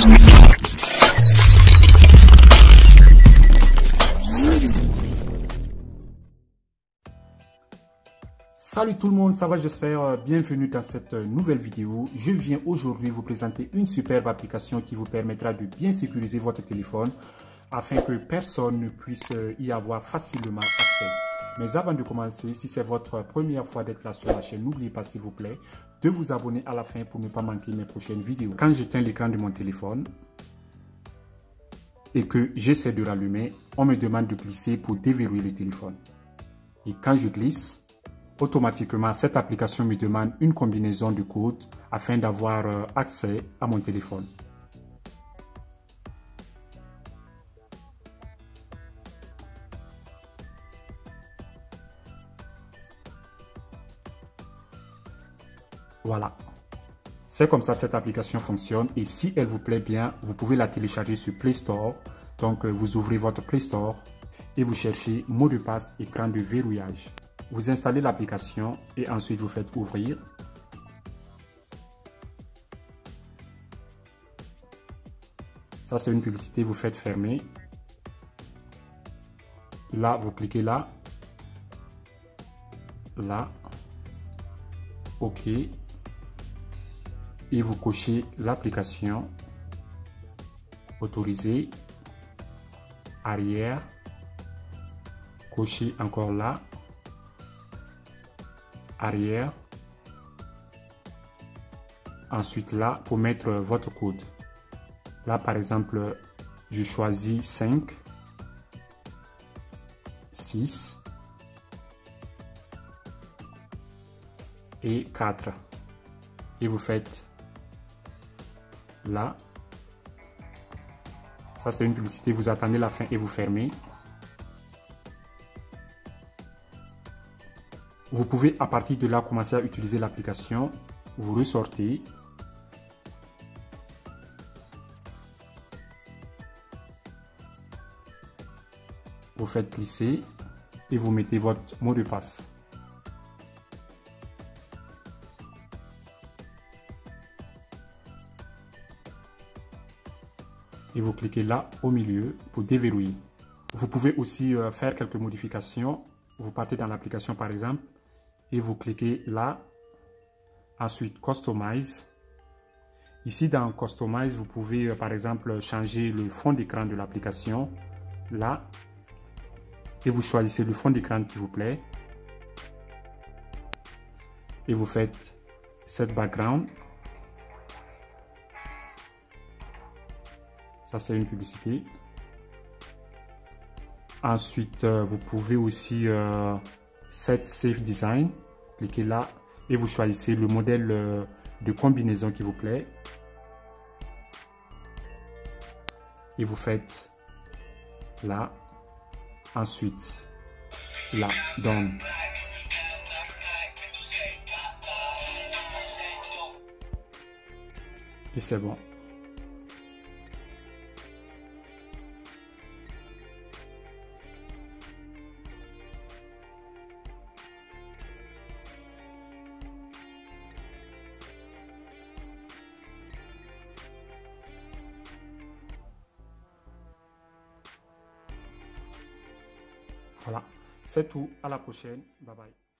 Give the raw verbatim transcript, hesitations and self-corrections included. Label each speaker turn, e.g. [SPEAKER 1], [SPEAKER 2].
[SPEAKER 1] Salut tout le monde, ça va, j'espère. Bienvenue dans cette nouvelle vidéo. Je viens aujourd'hui vous présenter une superbe application qui vous permettra de bien sécuriser votre téléphone afin que personne ne puisse y avoir facilement accès. Mais avant de commencer, si c'est votre première fois d'être là sur la chaîne, n'oubliez pas s'il vous plaît de vous abonner à la fin pour ne pas manquer mes prochaines vidéos. Quand j'éteins l'écran de mon téléphone et que j'essaie de rallumer, on me demande de glisser pour déverrouiller le téléphone. Et quand je glisse, automatiquement, cette application me demande une combinaison de codes afin d'avoir accès à mon téléphone. Voilà. C'est comme ça cette application fonctionne et si elle vous plaît bien, vous pouvez la télécharger sur Play Store. Donc, vous ouvrez votre Play Store et vous cherchez mot de passe écran de verrouillage. Vous installez l'application et ensuite vous faites ouvrir. Ça, c'est une publicité, vous faites fermer. Là, vous cliquez là. Là. OK. Et vous cochez l'application. Autoriser. Arrière. Cochez encore là. Arrière. Ensuite là pour mettre votre code. Là par exemple je choisis cinq, six et quatre et vous faites là. Ça c'est une publicité, vous attendez la fin et vous fermez. Vous pouvez à partir de là commencer à utiliser l'application. Vous ressortez. Vous faites glisser et vous mettez votre mot de passe. Et vous cliquez là au milieu pour déverrouiller. Vous pouvez aussi euh, faire quelques modifications. Vous partez dans l'application par exemple. Et vous cliquez là, ensuite Customize. Ici dans Customize, vous pouvez euh, par exemple changer le fond d'écran de l'application, là, et vous choisissez le fond d'écran qui vous plaît. Et vous faites Set Background. Ça c'est une publicité. Ensuite, euh, vous pouvez aussi euh, Set Safe Design. Cliquez là et vous choisissez le modèle euh, de combinaison qui vous plaît. Et vous faites là. Ensuite, là, Done. Et c'est bon. Voilà, c'est tout. À la prochaine. Bye bye.